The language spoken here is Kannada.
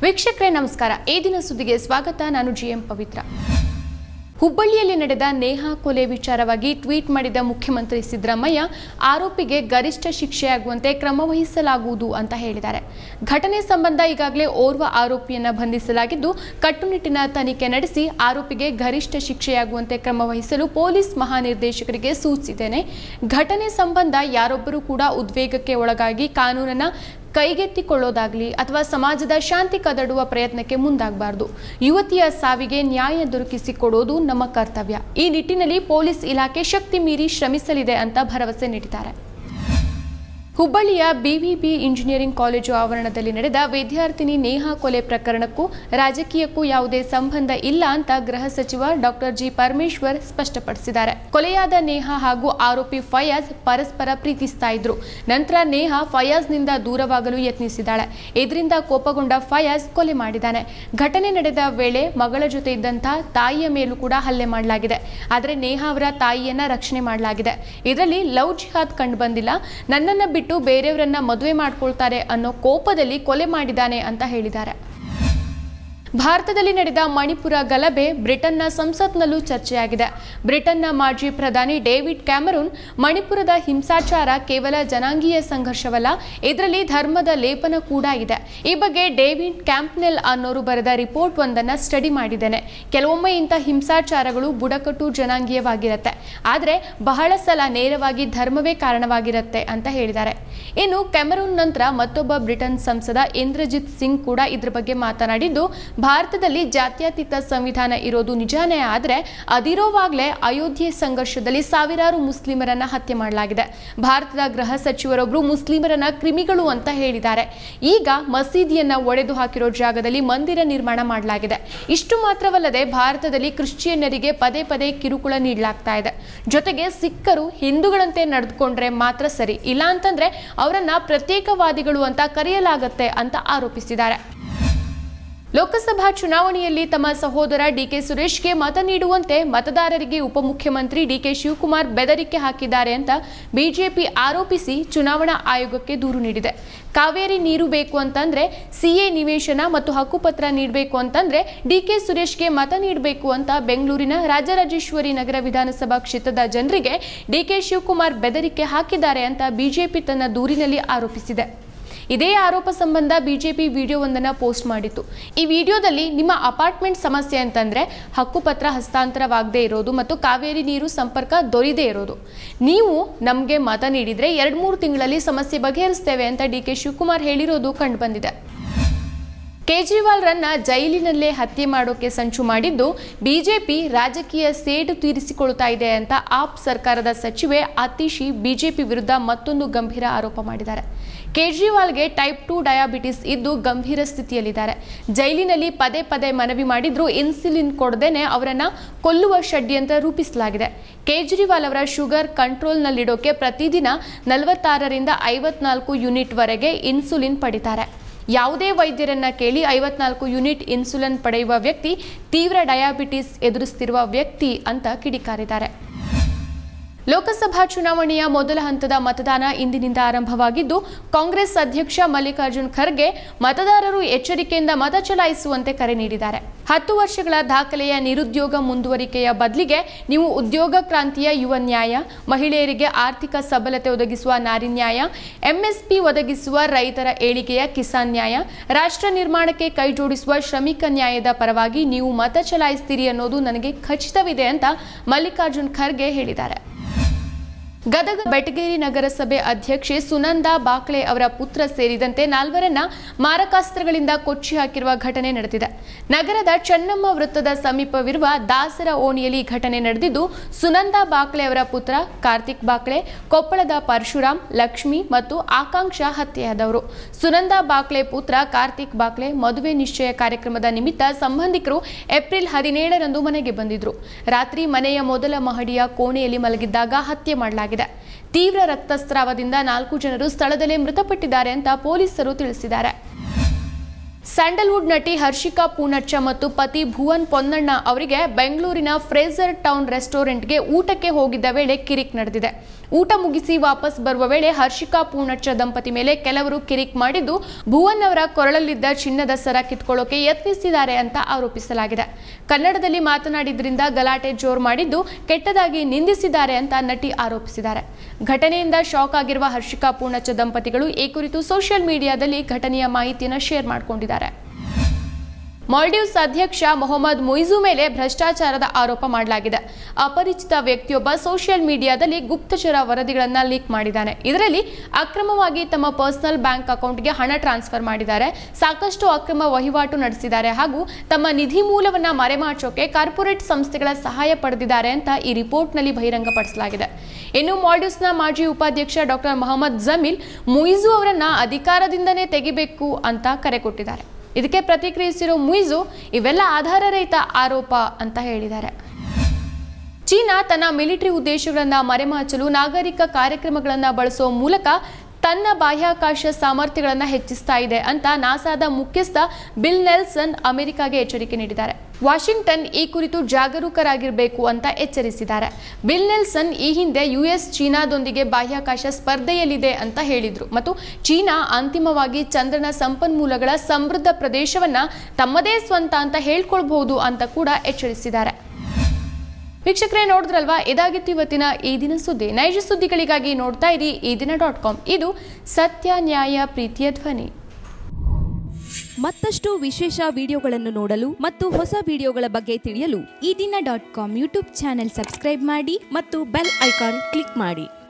ವೀಕ್ಷಕರೇ ನಮಸ್ಕಾರ. ಈ ದಿನ ಸುದ್ದಿಗೆ ಸ್ವಾಗತ. ನಾನು ಜಿಎಂ ಪವಿತ್ರ. ಹುಬ್ಬಳ್ಳಿಯಲ್ಲಿ ನಡೆದ ನೇಹಾ ಕೊಲೆ ವಿಚಾರವಾಗಿ ಟ್ವೀಟ್ ಮಾಡಿದ ಮುಖ್ಯಮಂತ್ರಿ ಸಿದ್ದರಾಮಯ್ಯ ಆರೋಪಿಗೆ ಗರಿಷ್ಠ ಶಿಕ್ಷೆಯಾಗುವಂತೆ ಕ್ರಮ ವಹಿಸಲಾಗುವುದು ಅಂತ ಹೇಳಿದ್ದಾರೆ. ಘಟನೆ ಸಂಬಂಧ ಈಗಾಗಲೇ ಓರ್ವ ಆರೋಪಿಯನ್ನ ಬಂಧಿಸಲಾಗಿದ್ದು ಕಟ್ಟುನಿಟ್ಟಿನ ತನಿಖೆ ನಡೆಸಿ ಆರೋಪಿಗೆ ಗರಿಷ್ಠ ಶಿಕ್ಷೆಯಾಗುವಂತೆ ಕ್ರಮ ವಹಿಸಲು ಪೊಲೀಸ್ ಮಹಾನಿರ್ದೇಶಕರಿಗೆ ಸೂಚಿಸಿದ್ದೇನೆ. ಘಟನೆ ಸಂಬಂಧ ಯಾರೊಬ್ಬರೂ ಕೂಡ ಉದ್ವೇಗಕ್ಕೆ ಒಳಗಾಗಿ ಕಾನೂನನ್ನ ಕೈಗೆತ್ತಿಕೊಳ್ಳೋದಾಗಲಿ ಅಥವಾ ಸಮಾಜದ ಶಾಂತಿ ಕದಡುವ ಪ್ರಯತ್ನಕ್ಕೆ ಮುಂದಾಗಬಾರದು. ಯುವತಿಯ ಸಾವಿಗೆ ನ್ಯಾಯ ದೊರಕಿಸಿಕೊಡೋದು ನಮ್ಮ ಕರ್ತವ್ಯ. ಈ ನಿಟ್ಟಿನಲ್ಲಿ ಪೊಲೀಸ್ ಇಲಾಖೆ ಶಕ್ತಿ ಮೀರಿ ಶ್ರಮಿಸಲಿದೆ ಅಂತ ಭರವಸೆ ನೀಡಿದ್ದಾರೆ. ಹುಬ್ಬಳ್ಳಿಯ ಬಿವಿಬಿ ಇಂಜಿನಿಯರಿಂಗ್ ಕಾಲೇಜು ಆವರಣದಲ್ಲಿ ನಡೆದ ವಿದ್ಯಾರ್ಥಿನಿ ನೇಹಾ ಕೊಲೆ ಪ್ರಕರಣಕ್ಕೂ ರಾಜಕೀಯಕ್ಕೂ ಯಾವುದೇ ಸಂಬಂಧ ಇಲ್ಲ ಅಂತ ಗೃಹ ಸಚಿವ ಡಾಕ್ಟರ್ ಜಿ ಪರಮೇಶ್ವರ್ ಸ್ಪಷ್ಟಪಡಿಸಿದ್ದಾರೆ. ಕೊಲೆಯಾದ ನೇಹಾ ಹಾಗೂ ಆರೋಪಿ ಫಯಾಜ್ ಪರಸ್ಪರ ಪ್ರೀತಿಸ್ತಾ ಇದ್ರು. ನಂತರ ನೇಹಾ ಫಯಾಜ್ನಿಂದ ದೂರವಾಗಲು ಯತ್ನಿಸಿದ್ದಾಳೆ. ಇದರಿಂದ ಕೋಪಗೊಂಡ ಫಯಾಜ್ ಕೊಲೆ ಮಾಡಿದ್ದಾನೆ. ಘಟನೆ ನಡೆದ ವೇಳೆ ಮಗಳ ಜೊತೆ ಇದ್ದಂತಹ ತಾಯಿಯ ಮೇಲೂ ಕೂಡ ಹಲ್ಲೆ ಮಾಡಲಾಗಿದೆ. ಆದರೆ ನೇಹಾ ಅವರ ತಾಯಿಯನ್ನ ರಕ್ಷಣೆ ಮಾಡಲಾಗಿದೆ. ಇದರಲ್ಲಿ ಲವ್ ಜಿಹಾದ್ ಕಂಡು ಬಂದಿಲ್ಲ. ನನ್ನನ್ನ ಬಿಟ್ಟು ಬೇರೆಯವರನ್ನ ಮದುವೆ ಮಾಡ್ಕೊಳ್ತಾರೆ ಅನ್ನೋ ಕೋಪದಲ್ಲಿ ಕೊಲೆ ಮಾಡಿದ್ದಾನೆ ಅಂತ ಹೇಳಿದ್ದಾರೆ. ಭಾರತದಲ್ಲಿ ನಡೆದ ಮಣಿಪುರ ಗಲಭೆ ಬ್ರಿಟನ್ನ ಸಂಸತ್ನಲ್ಲೂ ಚರ್ಚೆಯಾಗಿದೆ. ಬ್ರಿಟನ್ನ ಮಾಜಿ ಪ್ರಧಾನಿ ಡೇವಿಡ್ ಕ್ಯಾಮರೂನ್ ಮಣಿಪುರದ ಹಿಂಸಾಚಾರ ಕೇವಲ ಜನಾಂಗೀಯ ಸಂಘರ್ಷವಲ್ಲ, ಇದರಲ್ಲಿ ಧರ್ಮದ ಲೇಪನ ಕೂಡ ಇದೆ. ಈ ಬಗ್ಗೆ ಡೇವಿಡ್ ಕ್ಯಾಂಪ್ನೆಲ್ ಅನ್ನೋರು ಬರೆದ ರಿಪೋರ್ಟ್ ಒಂದನ್ನ ಸ್ಟಡಿ ಮಾಡಿದ್ದೇನೆ. ಕೆಲವೊಮ್ಮೆ ಇಂಥ ಹಿಂಸಾಚಾರಗಳು ಬುಡಕಟ್ಟು ಜನಾಂಗೀಯವಾಗಿರುತ್ತೆ, ಆದರೆ ಬಹಳ ಸಲ ನೇರವಾಗಿ ಧರ್ಮವೇ ಕಾರಣವಾಗಿರುತ್ತೆ ಅಂತ ಹೇಳಿದ್ದಾರೆ. ಇನ್ನು ಕ್ಯಾಮರೂನ್ ನಂತರ ಮತ್ತೊಬ್ಬ ಬ್ರಿಟನ್ ಸಂಸದ ಇಂದ್ರಜಿತ್ ಸಿಂಗ್ ಕೂಡ ಇದ್ರ ಬಗ್ಗೆ ಮಾತನಾಡಿದ್ದು, ಭಾರತದಲ್ಲಿ ಜಾತ್ಯತೀತ ಸಂವಿಧಾನ ಇರೋದು ನಿಜಾನೇ, ಆದರೆ ಅದಿರೋವಾಗಲೇ ಅಯೋಧ್ಯೆ ಸಂಘರ್ಷದಲ್ಲಿ ಸಾವಿರಾರು ಮುಸ್ಲಿಮರನ್ನ ಹತ್ಯೆ ಮಾಡಲಾಗಿದೆ. ಭಾರತದ ಗೃಹ ಸಚಿವರೊಬ್ಬರು ಮುಸ್ಲಿಮರನ್ನ ಕ್ರಿಮಿಗಳು ಅಂತ ಹೇಳಿದ್ದಾರೆ. ಈಗ ಮಸೀದಿಯನ್ನ ಒಡೆದು ಹಾಕಿರೋ ಜಾಗದಲ್ಲಿ ಮಂದಿರ ನಿರ್ಮಾಣ ಮಾಡಲಾಗಿದೆ. ಇಷ್ಟು ಮಾತ್ರವಲ್ಲದೆ ಭಾರತದಲ್ಲಿ ಕ್ರಿಶ್ಚಿಯನ್ನರಿಗೆ ಪದೇ ಪದೇ ಕಿರುಕುಳ ನೀಡಲಾಗ್ತಾ ಇದೆ. ಜೊತೆಗೆ ಸಿಖ್ಖರು ಹಿಂದೂಗಳಂತೆ ನಡೆದುಕೊಂಡ್ರೆ ಮಾತ್ರ ಸರಿ, ಇಲ್ಲ ಅಂತಂದ್ರೆ ಅವರನ್ನ ಪ್ರತ್ಯೇಕವಾದಿಗಳು ಅಂತ ಕರೆಯಲಾಗುತ್ತೆ ಅಂತ ಆರೋಪಿಸಿದ್ದಾರೆ. ಲೋಕಸಭಾ ಚುನಾವಣೆಯಲ್ಲಿ ತಮ್ಮ ಸಹೋದರ ಡಿಕೆ ಸುರೇಶ್ಗೆ ಮತ ನೀಡುವಂತೆ ಮತದಾರರಿಗೆ ಉಪಮುಖ್ಯಮಂತ್ರಿ ಡಿಕೆ ಶಿವಕುಮಾರ್ ಬೆದರಿಕೆ ಹಾಕಿದ್ದಾರೆ ಅಂತ ಬಿಜೆಪಿ ಆರೋಪಿಸಿ ಚುನಾವಣಾ ಆಯೋಗಕ್ಕೆ ದೂರು ನೀಡಿದೆ. ಕಾವೇರಿ ನೀರು ಬೇಕು ಅಂತಂದ್ರೆ ಸಿಎ ನಿವೇಶನ ಮತ್ತು ಹಕ್ಕುಪತ್ರ ನೀಡಬೇಕು ಅಂತಂದ್ರೆ ಡಿಕೆ ಸುರೇಶ್ಗೆ ಮತ ನೀಡಬೇಕು ಅಂತ ಬೆಂಗಳೂರಿನ ರಾಜರಾಜೇಶ್ವರಿ ನಗರ ವಿಧಾನಸಭಾ ಕ್ಷೇತ್ರದ ಜನರಿಗೆ ಡಿಕೆ ಶಿವಕುಮಾರ್ ಬೆದರಿಕೆ ಹಾಕಿದ್ದಾರೆ ಅಂತ ಬಿಜೆಪಿ ತನ್ನ ದೂರಿನಲ್ಲಿ ಆರೋಪಿಸಿದೆ. ಇದೇ ಆರೋಪ ಸಂಬಂಧ ಬಿಜೆಪಿ ವಿಡಿಯೋವೊಂದನ್ನು ಪೋಸ್ಟ್ ಮಾಡಿತ್ತು. ಈ ವಿಡಿಯೋದಲ್ಲಿ ನಿಮ್ಮ ಅಪಾರ್ಟ್ಮೆಂಟ್ ಸಮಸ್ಯೆ ಅಂತಂದ್ರೆ ಹಕ್ಕುಪತ್ರ ಹಸ್ತಾಂತರವಾಗದೇ ಇರೋದು ಮತ್ತು ಕಾವೇರಿ ನೀರು ಸಂಪರ್ಕ ದೊರೆಯದೇ ಇರೋದು. ನೀವು ನಮಗೆ ಮತ ನೀಡಿದ್ರೆ 2-3 ತಿಂಗಳಲ್ಲಿ ಸಮಸ್ಯೆ ಬಗೆಹರಿಸ್ತೇವೆ ಅಂತ ಡಿಕೆ ಶಿವಕುಮಾರ್ ಹೇಳಿರೋದು ಕಂಡು ಬಂದಿದೆ. ಕೇಜ್ರಿವಾಲ್ರನ್ನ ಜೈಲಿನಲ್ಲೇ ಹತ್ಯೆ ಮಾಡೋಕೆ ಸಂಚು ಮಾಡಿದ್ದು ಬಿಜೆಪಿ ರಾಜಕೀಯ ಸೇಡು ತೀರಿಸಿಕೊಳ್ತಾ ಇದೆ ಅಂತ ಆಪ್ ಸರ್ಕಾರದ ಸಚಿವೆ ಆತಿಶಿ ಬಿಜೆಪಿ ವಿರುದ್ಧ ಮತ್ತೊಂದು ಗಂಭೀರ ಆರೋಪ ಮಾಡಿದ್ದಾರೆ. ಕೇಜ್ರಿವಾಲ್ಗೆ ಟೈಪ್ 2 ಡಯಾಬಿಟಿಸ್ ಇದ್ದು ಗಂಭೀರ ಸ್ಥಿತಿಯಲ್ಲಿದ್ದಾರೆ. ಜೈಲಿನಲ್ಲಿ ಪದೇ ಪದೇ ಮನವಿ ಮಾಡಿದ್ರೂ ಇನ್ಸುಲಿನ್ ಕೊಡದೇನೆ ಅವರನ್ನ ಕೊಲ್ಲುವ ಷಡ್ಯಂತ್ರ ರೂಪಿಸಲಾಗಿದೆ. ಕೇಜ್ರಿವಾಲ್ ಅವರ ಶುಗರ್ ಕಂಟ್ರೋಲ್ನಲ್ಲಿಡೋಕೆ ಪ್ರತಿದಿನ 46ರಿಂದ 54 ಯೂನಿಟ್ ವರೆಗೆ ಇನ್ಸುಲಿನ್ ಪಡಿತಾರೆ. ಯಾವುದೇ ವೈದ್ಯರನ್ನ ಕೇಳಿ 54 ಯೂನಿಟ್ ಇನ್ಸುಲಿನ್ ಪಡೆಯುವ ವ್ಯಕ್ತಿ ತೀವ್ರ ಡಯಾಬಿಟಿಸ್ ಎದುರಿಸುತ್ತಿರುವ ವ್ಯಕ್ತಿ ಅಂತ ಕಿಡಿಕಾರಿದ್ದಾರೆ. ಲೋಕಸಭಾ ಚುನಾವಣೆಯ ಮೊದಲ ಹಂತದ ಮತದಾನ ಇಂದಿನಿಂದ ಆರಂಭವಾಗಿದ್ದು ಕಾಂಗ್ರೆಸ್ ಅಧ್ಯಕ್ಷ ಮಲ್ಲಿಕಾರ್ಜುನ್ ಖರ್ಗೆ ಮತದಾರರು ಎಚ್ಚರಿಕೆಯಿಂದ ಮತ ಚಲಾಯಿಸುವಂತೆ ಕರೆ ನೀಡಿದ್ದಾರೆ. 10 ವರ್ಷಗಳ ದಾಖಲೆಯ ನಿರುದ್ಯೋಗ ಮುಂದುವರಿಕೆಯ ಬದಲಿಗೆ ನೀವು ಉದ್ಯೋಗ ಕ್ರಾಂತಿಯ ಯುವ ನ್ಯಾಯ, ಮಹಿಳೆಯರಿಗೆ ಆರ್ಥಿಕ ಸಬಲತೆ ಒದಗಿಸುವ ನಾರಿ ನ್ಯಾಯ, ಎಂಎಸ್ಪಿ ಒದಗಿಸುವ ರೈತರ ಏಳಿಗೆಯ ಕಿಸಾನ್ ನ್ಯಾಯ, ರಾಷ್ಟ್ರ ನಿರ್ಮಾಣಕ್ಕೆ ಕೈಜೋಡಿಸುವ ಶ್ರಮಿಕ ನ್ಯಾಯದ ಪರವಾಗಿ ನೀವು ಮತ ಚಲಾಯಿಸ್ತೀರಿ ಅನ್ನೋದು ನನಗೆ ಖಚಿತವಿದೆ ಅಂತ ಮಲ್ಲಿಕಾರ್ಜುನ್ ಖರ್ಗೆ ಹೇಳಿದ್ದಾರೆ. ಗದಗ ಬೆಟಗೇರಿ ನಗರಸಭೆ ಅಧ್ಯಕ್ಷೆ ಸುನಂದಾ ಬಾಕ್ಲೆ ಅವರ ಪುತ್ರ ಸೇರಿದಂತೆ 4ರನ್ನ ಮಾರಕಾಸ್ತ್ರಗಳಿಂದ ಕೊಚ್ಚಿ ಹಾಕಿರುವ ಘಟನೆ ನಡೆದಿದೆ. ನಗರದ ಚೆನ್ನಮ್ಮ ವೃತ್ತದ ಸಮೀಪವಿರುವ ದಾಸರ ಓಣಿಯಲ್ಲಿ ಘಟನೆ ನಡೆದಿದ್ದು ಸುನಂದಾ ಬಾಕ್ಲೆ ಅವರ ಪುತ್ರ ಕಾರ್ತಿಕ್ ಬಾಕ್ಲೆ, ಕೊಪ್ಪಳದ ಪರಶುರಾಮ್, ಲಕ್ಷ್ಮಿ ಮತ್ತು ಆಕಾಂಕ್ಷ ಹತ್ಯೆಯಾದವರು. ಸುನಂದಾ ಬಾಕ್ಲೆ ಪುತ್ರ ಕಾರ್ತಿಕ್ ಬಾಕ್ಲೆ ಮದುವೆ ನಿಶ್ಚಯ ಕಾರ್ಯಕ್ರಮದ ನಿಮಿತ್ತ ಸಂಬಂಧಿಕರು ಏಪ್ರಿಲ್ 17ರಂದು ಮನೆಗೆ ಬಂದಿದ್ರು. ರಾತ್ರಿ ಮನೆಯ ಮೊದಲ ಮಹಡಿಯ ಕೋಣೆಯಲ್ಲಿ ಮಲಗಿದ್ದಾಗ ಹತ್ಯೆ ಮಾಡಲಾಗಿದೆ. ತೀವ್ರ ರಕ್ತಸ್ರಾವದಿಂದ 4 ಜನರು ಸ್ಥಳದಲ್ಲೇ ಮೃತಪಟ್ಟಿದ್ದಾರೆ ಅಂತ ಪೊಲೀಸರು ತಿಳಿಸಿದ್ದಾರೆ. ಸ್ಯಾಂಡಲ್ವುಡ್ ನಟಿ ಹರ್ಷಿಕಾ ಪೂನಚ್ಚ ಮತ್ತು ಪತಿ ಭುವನ್ ಪೊನ್ನಣ್ಣ ಅವರಿಗೆ ಬೆಂಗಳೂರಿನ ಫ್ರೇಜರ್ ಟೌನ್ ರೆಸ್ಟೋರೆಂಟ್ಗೆ ಊಟಕ್ಕೆ ಹೋಗಿದ್ದ ವೇಳೆ ಕಿರಿಕ್ ನಡೆದಿದೆ. ಊಟ ಮುಗಿಸಿ ವಾಪಸ್ ಬರುವ ವೇಳೆ ಹರ್ಷಿಕಾ ಪೂರ್ಣಚ್ಚ ದಂಪತಿ ಮೇಲೆ ಕೆಲವರು ಕಿರಿಕ್ ಮಾಡಿದ್ದು ಭುವನ್ ಅವರ ಕೊರಳಲ್ಲಿದ್ದ ಚಿನ್ನದ ಸರ ಕಿತ್ಕೊಳ್ಳೋಕೆ ಯತ್ನಿಸಿದ್ದಾರೆ ಅಂತ ಆರೋಪಿಸಲಾಗಿದೆ. ಕನ್ನಡದಲ್ಲಿ ಮಾತನಾಡಿದ್ರಿಂದ ಗಲಾಟೆ ಜೋರು ಮಾಡಿದ್ದು ಕೆಟ್ಟದಾಗಿ ನಿಂದಿಸಿದ್ದಾರೆ ಅಂತ ನಟಿ ಆರೋಪಿಸಿದ್ದಾರೆ. ಘಟನೆಯಿಂದ ಶಾಕ್ ಆಗಿರುವ ಹರ್ಷಿಕಾ ಪೂರ್ಣಚ್ಚ ದಂಪತಿಗಳು ಈ ಕುರಿತು ಸೋಷಿಯಲ್ ಮೀಡಿಯಾದಲ್ಲಿ ಘಟನೆಯ ಮಾಹಿತಿಯನ್ನು ಶೇರ್ ಮಾಡಿಕೊಂಡಿದ್ದಾರೆ. ಮಾಲ್ಡೀವ್ಸ್ ಅಧ್ಯಕ್ಷ ಮೊಹಮ್ಮದ್ ಮುಯಿಜು ಮೇಲೆ ಭ್ರಷ್ಟಾಚಾರದ ಆರೋಪ ಮಾಡಲಾಗಿದೆ. ಅಪರಿಚಿತ ವ್ಯಕ್ತಿಯೊಬ್ಬ ಸೋಷಿಯಲ್ ಮೀಡಿಯಾದಲ್ಲಿ ಗುಪ್ತಚರ ವರದಿಗಳನ್ನು ಲೀಕ್ ಮಾಡಿದ್ದಾನೆ. ಇದರಲ್ಲಿ ಅಕ್ರಮವಾಗಿ ತಮ್ಮ ಪರ್ಸನಲ್ ಬ್ಯಾಂಕ್ ಅಕೌಂಟ್ಗೆ ಹಣ ಟ್ರಾನ್ಸ್ಫರ್ ಮಾಡಿದ್ದಾರೆ, ಸಾಕಷ್ಟು ಅಕ್ರಮ ವಹಿವಾಟು ನಡೆಸಿದ್ದಾರೆ ಹಾಗೂ ತಮ್ಮ ನಿಧಿ ಮೂಲವನ್ನು ಮರೆಮಾಚೋಕೆ ಕಾರ್ಪೊರೇಟ್ ಸಂಸ್ಥೆಗಳ ಸಹಾಯ ಪಡೆದಿದ್ದಾರೆ ಅಂತ ಈ ರಿಪೋರ್ಟ್ನಲ್ಲಿ ಬಹಿರಂಗಪಡಿಸಲಾಗಿದೆ. ಇನ್ನು ಮಾಲ್ಡೀವ್ಸ್ನ ಮಾಜಿ ಉಪಾಧ್ಯಕ್ಷ ಡಾಕ್ಟರ್ ಮೊಹಮ್ಮದ್ ಜಮೀಲ್ ಮುಯಿಜು ಅವರನ್ನ ಅಧಿಕಾರದಿಂದನೇ ತೆಗಿಬೇಕು ಅಂತ ಕರೆ ಕೊಟ್ಟಿದ್ದಾರೆ. ಇದಕ್ಕೆ ಪ್ರತಿಕ್ರಿಯಿಸಿರೋ ಮುಯಿಜು ಇವೆಲ್ಲ ಆಧಾರರಹಿತ ಆರೋಪ ಅಂತ ಹೇಳಿದ್ದಾರೆ. ಚೀನಾ ತನ್ನ ಮಿಲಿಟರಿ ಉದ್ದೇಶಗಳನ್ನು ಮರೆಮಾಚಲು ನಾಗರಿಕ ಕಾರ್ಯಕ್ರಮಗಳನ್ನು ಬಳಸುವ ಮೂಲಕ ತನ್ನ ಬಾಹ್ಯಾಕಾಶ ಸಾಮರ್ಥ್ಯಗಳನ್ನು ಹೆಚ್ಚಿಸ್ತಾ ಇದೆ ಅಂತ ನಾಸಾದ ಮುಖ್ಯಸ್ಥ ಬಿಲ್ ನೆಲ್ಸನ್ ಅಮೆರಿಕಾಗೆ ಎಚ್ಚರಿಕೆ ನೀಡಿದ್ದಾರೆ. ವಾಷಿಂಗ್ಟನ್ ಈ ಕುರಿತು ಜಾಗರೂಕರಾಗಿರಬೇಕು ಅಂತ ಎಚ್ಚರಿಸಿದ್ದಾರೆ. ಬಿಲ್ ನೆಲ್ಸನ್ ಈ ಹಿಂದೆ ಯುಎಸ್ ಚೀನಾದೊಂದಿಗೆ ಬಾಹ್ಯಾಕಾಶ ಸ್ಪರ್ಧೆಯಲ್ಲಿದೆ ಅಂತ ಹೇಳಿದ್ರು ಮತ್ತು ಚೀನಾ ಅಂತಿಮವಾಗಿ ಚಂದ್ರನ ಸಂಪನ್ಮೂಲಗಳ ಸಮೃದ್ಧ ಪ್ರದೇಶವನ್ನ ತಮ್ಮದೇ ಸ್ವಂತ ಅಂತ ಹೇಳ್ಕೊಳ್ಬಹುದು ಅಂತ ಕೂಡ ಎಚ್ಚರಿಸಿದ್ದಾರೆ. ವೀಕ್ಷಕರೇ, ನೋಡಿದ್ರಲ್ವಾ, ಇದಾಗಿತ್ತು ಇವತ್ತಿನ ಈ ದಿನ ಸುದ್ದಿ. ನೈಜ ಸುದ್ದಿಗಳಿಗಾಗಿ ನೋಡ್ತಾ ಇರಿ ಈದಿನ.com. ಇದು ಸತ್ಯ, ನ್ಯಾಯ, ಪ್ರೀತಿಯ ಧ್ವನಿ. ಮತ್ತಷ್ಟು ವಿಶೇಷ ವಿಡಿಯೋಗಳನ್ನು ನೋಡಲು ಮತ್ತು ಹೊಸ ವಿಡಿಯೋಗಳ ಬಗ್ಗೆ ತಿಳಿಯಲು ಈದಿನ.com ಯೂಟ್ಯೂಬ್ ಚಾನೆಲ್ ಸಬ್ಸ್ಕ್ರೈಬ್ ಮಾಡಿ ಮತ್ತು ಬೆಲ್ ಐಕಾನ್ ಕ್ಲಿಕ್ ಮಾಡಿ.